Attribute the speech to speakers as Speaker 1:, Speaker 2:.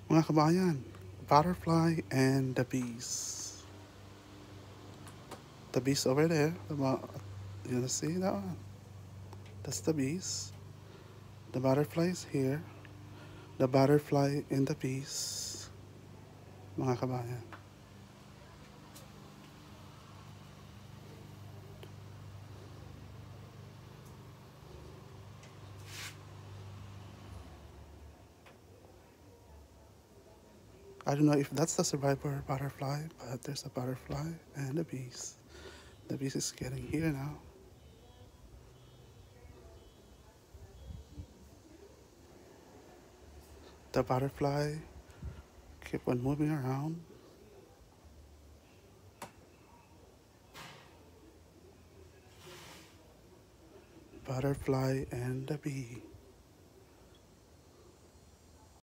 Speaker 1: Mga kabayan, butterfly and the bees. The bees over there. You wanna see that one? That's the bees. The butterfly is here. The butterfly and the bees. Mga kabayan. I don't know if that's the survivor butterfly, but there's a butterfly and the bees. The bees is getting here now. The butterfly keep on moving around. Butterfly and the bee.